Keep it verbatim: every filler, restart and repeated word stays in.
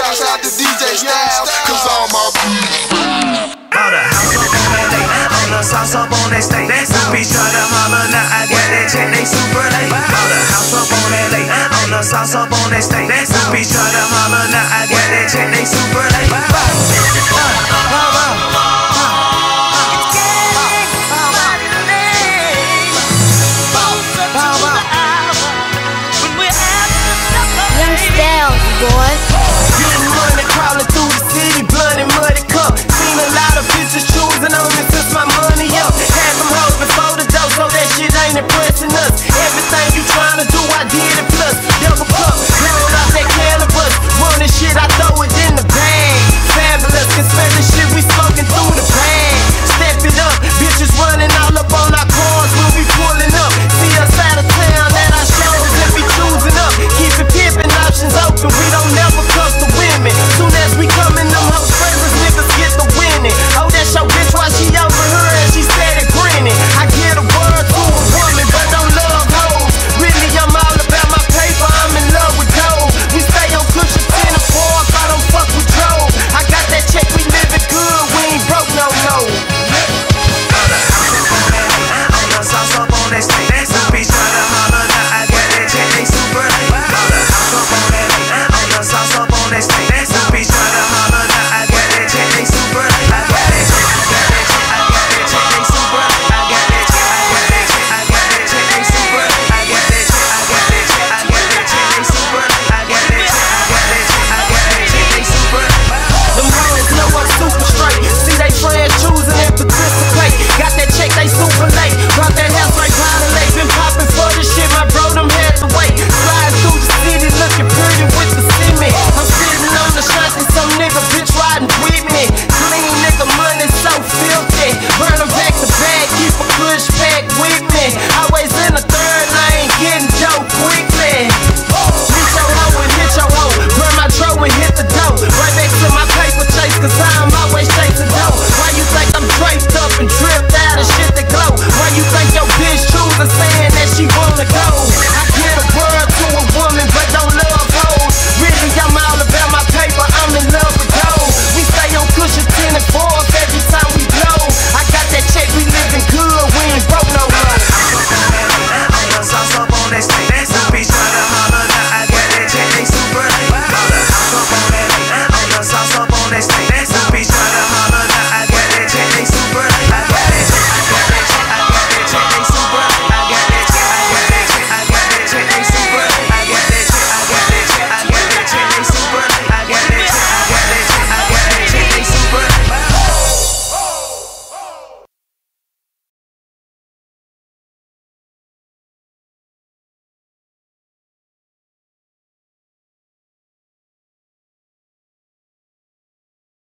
Shout out to D J Styles, cause all my All the house up on that late, all the sauce up on that steak. New bitch try to holler, now I got that check, they super late. All the house up on that late, all the sauce up on that steak. New bitch try to holler, now I got that check, they super late.